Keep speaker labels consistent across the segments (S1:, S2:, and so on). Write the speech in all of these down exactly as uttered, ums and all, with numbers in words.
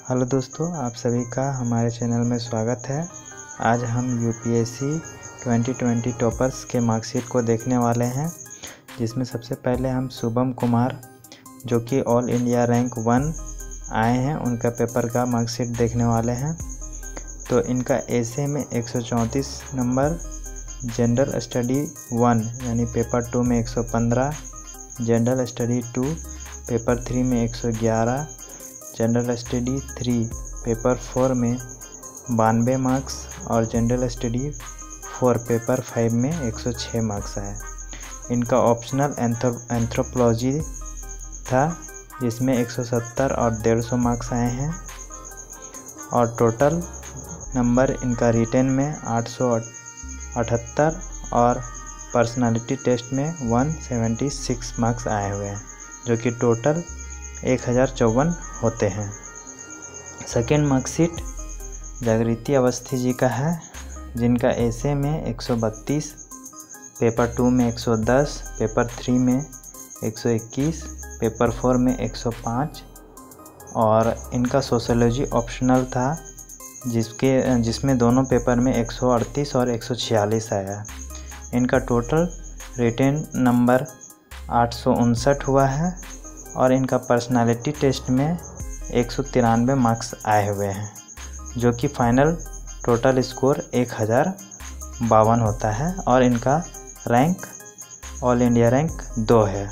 S1: Hello दोस्तों, आप सभी का हमारे चैनल में स्वागत है। आज हम यूपीएससी ट्वेंटी ट्वेंटी टॉपर्स के मार्कशीट को देखने वाले हैं, जिसमें सबसे पहले हम शुभम कुमार जो कि ऑल इंडिया रैंक वन आए हैं, उनका पेपर का मार्कशीट देखने वाले हैं। तो इनका एसे में एक सौ चौंतीस नंबर, जनरल स्टडी वन यानी पेपर टू में एक सौ पंद्रह, general study two paper three में एक सौ ग्यारह, general study three paper four में बानवे मार्क्स और general study four paper five में एक सौ छः मार्क्स आए। इनका ऑप्शनल एंथ्रोपोलॉजी था, जिसमें एक सौ सत्तर और डेढ़ सौ मार्क्स आए हैं, और टोटल नंबर इनका रिटेन में आठ सौ अठहत्तर और पर्सनालिटी टेस्ट में एक सौ छिहत्तर मार्क्स आए हुए हैं, जो कि टोटल एक हज़ार चौवन होते हैं। सेकेंड मार्कशीट जागृति अवस्थी जी का है, जिनका एसे में एक सौ बत्तीस, पेपर टू में एक सौ दस, पेपर थ्री में एक सौ इक्कीस, पेपर फोर में एक सौ पाँच, और इनका सोशियोलॉजी ऑप्शनल था, जिसके जिसमें दोनों पेपर में एक सौ अड़तीस और एक सौ छियालीस आया। इनका टोटल रिटेन नंबर आठ सौ उनसठ हुआ है, और इनका पर्सनालिटी टेस्ट में एक सौ तिरानवे मार्क्स आए हुए हैं, जो कि फाइनल टोटल स्कोर एक हज़ार बावन होता है, और इनका रैंक ऑल इंडिया रैंक दो है।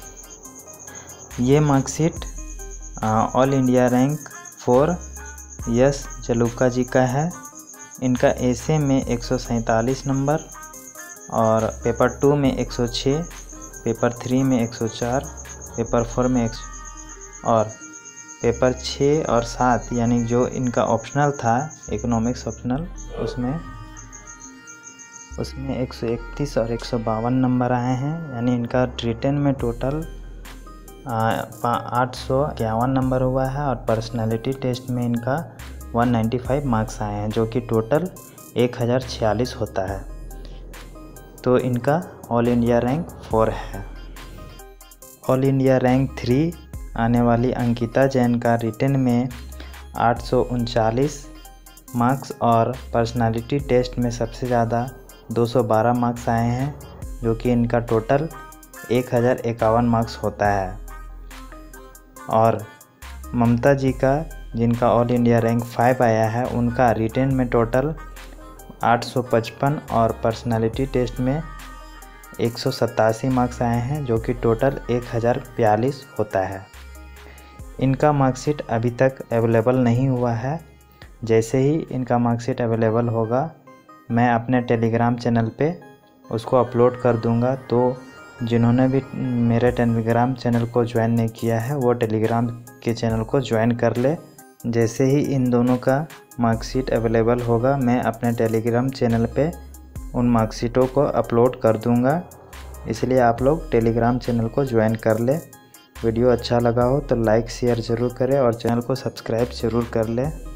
S1: ये marksheet all India rank four Yash Jaluka ji का है। इनका एसे में एक सौ सैंतालीस नंबर, और पेपर टू में एक सौ छः, पेपर थ्री में एक सौ चार, पेपर फोर में एक और पेपर छः और सात यानी जो इनका ऑप्शनल था, इकोनॉमिक्स ऑप्शनल, उसमें उसमें एक सौ इकतीस और एक सौ बावन नंबर आए हैं। यानी इनका रिटेन में टोटल आठ सौ इक्यावन नंबर हुआ है, और पर्सनालिटी टेस्ट में इनका एक सौ पचानवे मार्क्स आए हैं, जो कि टोटल एक हज़ार छियालीस होता है। तो इनका ऑल इंडिया रैंक फोर है। ऑल इंडिया रैंक थ्री आने वाली अंकिता जैन का रिटेन में आठ सौ उनचालीस मार्क्स और पर्सनालिटी टेस्ट में सबसे ज़्यादा दो सौ बारह मार्क्स आए हैं, जो कि इनका टोटल एक हज़ार इक्यावन मार्क्स होता है। और ममता जी का, जिनका ऑल इंडिया रैंक फाइव आया है, उनका रिटेन में टोटल आठ सौ पचपन और पर्सनालिटी टेस्ट में एक सौ सतासी मार्क्स आए हैं, जो कि टोटल एक हज़ार बयालीस होता है। इनका मार्कशीट अभी तक अवेलेबल नहीं हुआ है। जैसे ही इनका मार्कशीट अवेलेबल होगा, मैं अपने टेलीग्राम चैनल पे उसको अपलोड कर दूंगा। तो जिन्होंने भी मेरे टेलीग्राम चैनल को ज्वाइन नहीं किया है, वो टेलीग्राम के चैनल को ज्वाइन कर ले। जैसे ही इन दोनों का मार्कशीट अवेलेबल होगा, मैं अपने टेलीग्राम चैनल पे उन मार्कशीटों को अपलोड कर दूंगा, इसलिए आप लोग टेलीग्राम चैनल को ज्वाइन कर ले। वीडियो अच्छा लगा हो तो लाइक शेयर ज़रूर करें, और चैनल को सब्सक्राइब ज़रूर कर लें।